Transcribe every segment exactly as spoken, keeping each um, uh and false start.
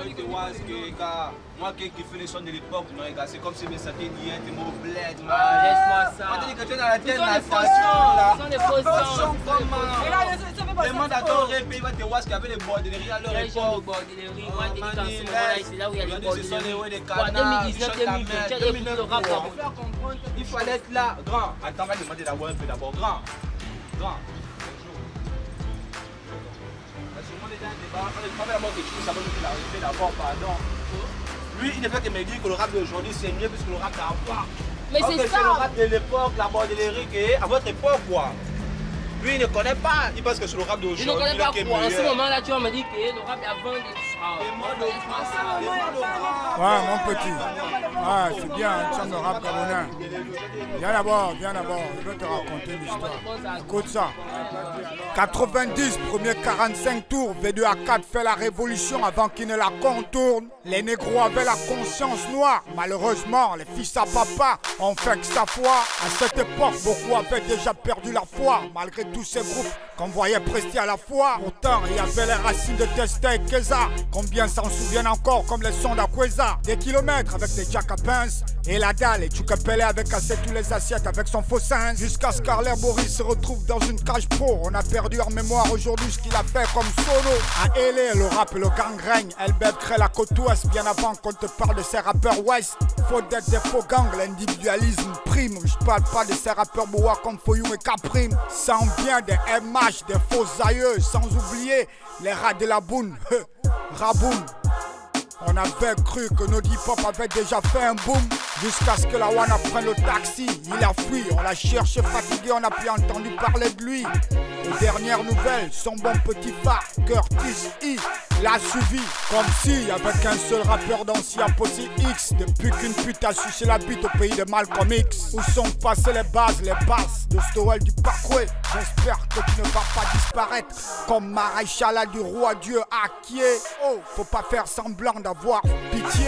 avec tes oises, moi qui fais les sons de l'époque, c'est comme si mes santé d'hier, tes mots bled. Laisse-moi ça. On te dit que tu es dans la tête, là. Ce sont des faux sons. Demande à ton répé, tes oises qui avaient les bordelleries à leur époque. Bordelleries, moi, t'es dit qu'en ce moment-là, c'est là où il y a les bordelleries. deux mille dix-neuf deux mille vingt, tu as écouté le rap. Il fallait être là, grand. Attends, on va demander d'abord un peu d'abord, grand. Grand. Pardon. Lui, il ne fait que me dire que le rap d'aujourd'hui c'est mieux puisque le rap d'avant. Mais c'est ça. Le rap de l'époque, la bordellerie, à votre époque, quoi. Lui, il ne connaît pas. Il pense que c'est le rap d'aujourd'hui. Il ne connaît pas quoi. En ce moment-là, tu vas me dire que le rap d'avant. Ouais, mon petit. Ah, c'est bien, tu as le rap gabonais. Viens d'abord, viens d'abord. Je vais te raconter l'histoire. Écoute ça. quatre-vingt-dix, premier quarante-cinq tours. V deux A quatre fait la révolution avant qu'il ne la contourne. Les négros avaient la conscience noire. Malheureusement, les fils à papa ont fait que sa foi. À cette époque, beaucoup avaient déjà perdu la foi. Malgré tous ces groupes qu'on voyait prester à la fois. Pourtant, il y avait les racines de Testa et Keza. Combien s'en souviennent encore comme les sons d'Akweza. Des kilomètres avec des Jack à pince et la dalle. Et Tchoukapele avec assez tous les assiettes avec son faux sein. Jusqu'à ce qu'Arler Boris se retrouve dans une cage pro. On a perdu en mémoire aujourd'hui ce qu'il a fait comme solo. À L A, le rap et le gangrène. Elbeb crée la côte ouest bien avant qu'on te parle de ces rappeurs ouest. Faut d'être des faux gangs, l'individualisme prime. Je parle pas de ces rappeurs bois comme Foyou et Caprim. Ça en vient des M H, des faux aïeux. Sans oublier les rats de la boune. Raboum. On avait cru que nos hip-hop avait déjà fait un boom. Jusqu'à ce que la Wana prenne le taxi. Il a fui, on l'a cherché fatigué, on n'a plus entendu parler de lui. Aux dernières nouvelles, son bon petit phare, Curtis E, l'a suivi. Comme si, avec un seul rappeur dans Siapossi X. Depuis qu'une pute a sucé la bite au pays de Malcolm X. Où sont passées les bases, les basses de Stowell du Parkway. J'espère que tu ne vas pas disparaître comme Maréchala du roi Dieu Akié. Oh, faut pas faire semblant d'avoir pitié.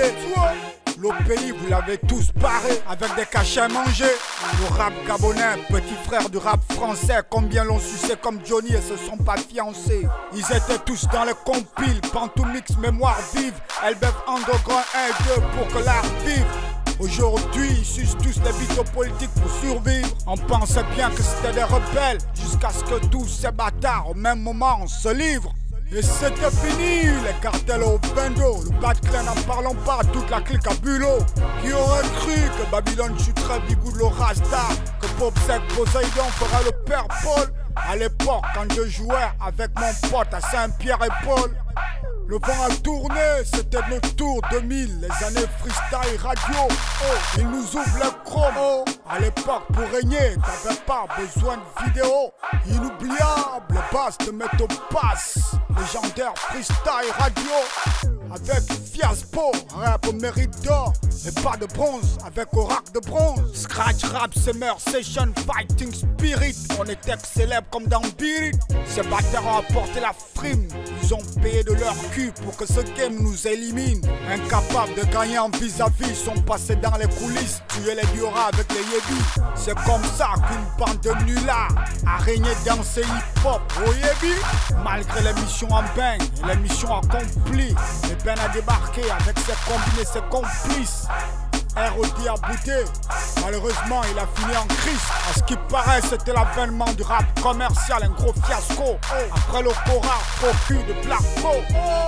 Le pays, vous l'avez tous barré avec des cachets mangés. Le rap gabonais, petit frère du rap français. Combien l'ont sucé comme Johnny et se sont pas fiancés. Ils étaient tous dans les compiles, Pantoumix, mémoire vive. Elbef Underground un et deux pour que l'art vive. Aujourd'hui, ils sucent tous les vitaux politiques pour survivre. On pensait bien que c'était des rebelles, jusqu'à ce que tous ces bâtards, au même moment, se livrent. Et c'était fini, les cartels au bendo. Le Batclan n'en parlons pas, toute la clique à bulot. Qui aurait cru que Babylone chuterait Bigou de l'Orasta, que Popsec Poseidon ferait le père Paul. À l'époque, quand je jouais avec mon pote à Saint-Pierre-et-Paul, le vent a tourné, c'était notre tour deux mille, les années freestyle radio. Oh, ils nous ouvrent le chrome. Oh, à l'époque, pour régner, t'avais pas besoin de vidéo. Inoubliable, basse de mettre au pass. Légendaire freestyle radio. Avec Fiaspo, rap au mérite d'or. Et pas de bronze, avec Oracle de bronze. Scratch rap, Summer Session, Fighting Spirit. On était célèbres comme dans Birit. Ces bâtards ont apporté la frime. Ils ont payé de leur cul pour que ce game nous élimine. Incapables de gagner en vis-à-vis, sont passés dans les coulisses, tuer les Diora avec les Yébi. C'est comme ça qu'une bande de nullards a régné dans ces hip-hop au Yébi. Malgré les missions en bain et les missions accomplies, le Ben a débarqué avec ses combinés, ses complices. R O D a bouté, malheureusement il a fini en crise. À ce qui paraît c'était l'avènement du rap commercial, un gros fiasco. Après le Cora, cocu de Placo,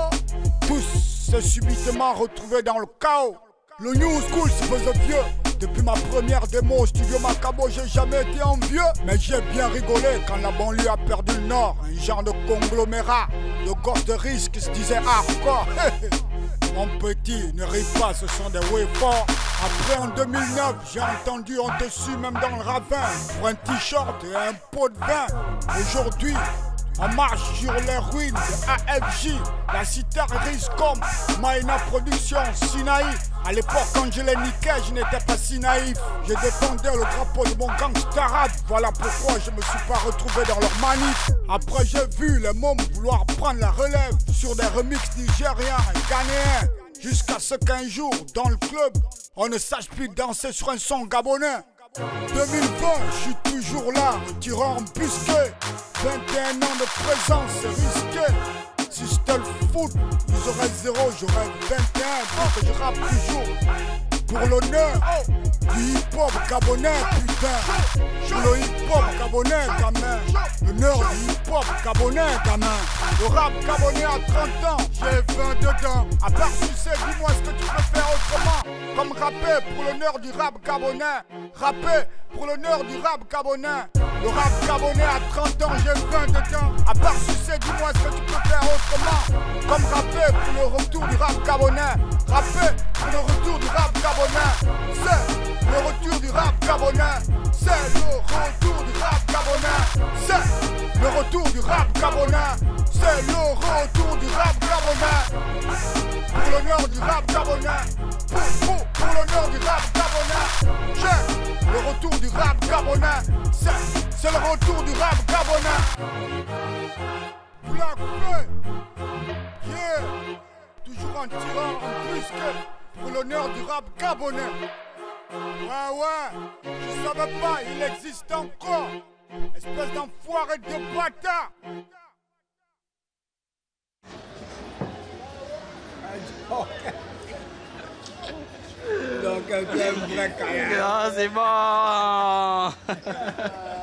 tous se subitement retrouvés dans le chaos. Le New School se faisait vieux. Depuis ma première démo au studio Macabo, j'ai jamais été envieux. Mais j'ai bien rigolé quand la banlieue a perdu le nord. Un genre de conglomérat de gosses de risque qui se disait hardcore. Mon petit, ne ris pas, ce sont des way forts. Après en deux mille neuf, j'ai entendu on te suit même dans le ravin pour un t-shirt et un pot de vin. Aujourd'hui, on marche sur les ruines de A F J, la cité Riscom, Maïna Production, Sinaï. À l'époque, quand je les niquais, je n'étais pas si naïf. Je défendais le drapeau de mon gangsta rap. Voilà pourquoi je me suis pas retrouvé dans leur manif. Après, j'ai vu les mômes vouloir prendre la relève sur des remixes nigériens et ghanéens. Jusqu'à ce qu'un jour, dans le club, on ne sache plus danser sur un son gabonais. deux mille vingt, je suis toujours là, tirant embusqué. vingt et un ans de présence, c'est risqué. Si je te le fout, j'aurais zéro, j'aurais vingt et un. Donc je rappe toujours pour l'honneur du hip-hop gabonais, putain. Pour le hip-hop gabonais, gamin. L'honneur du hip-hop gabonais, gamin. Le rap gabonais à trente ans, j'ai vingt-deux ans. À part succès, dis-moi ce que tu peux faire autrement. Comme rapper pour l'honneur du rap gabonais. Rapper pour l'honneur du rap gabonais. Le rap gabonais à trente ans, j'ai vingt-deux ans. À part succès, dis-moi ce que tu peux faire autrement. Comme rapper pour le retour du rap gabonais. Rapper pour le retour du rap gabonais. C'est le retour du rap gabonais. C'est le retour du rap gabonais. C'est le retour du rap gabonais. C'est le retour du rap gabonais. Pour l'honneur du rap gabonais. Pour, pour, pour l'honneur du rap gabonais. J'ai le retour du rap gabonais. C'est, c'est le retour du rap gabonais. Black Feu. Yeah. Toujours en tirant en plus que pour l'honneur du rap gabonais. Ouais, ouais, je savais pas, il existe encore. Espèce d'enfoiré de bâtard. Donc, un vrai carrière. Ah, c'est bon.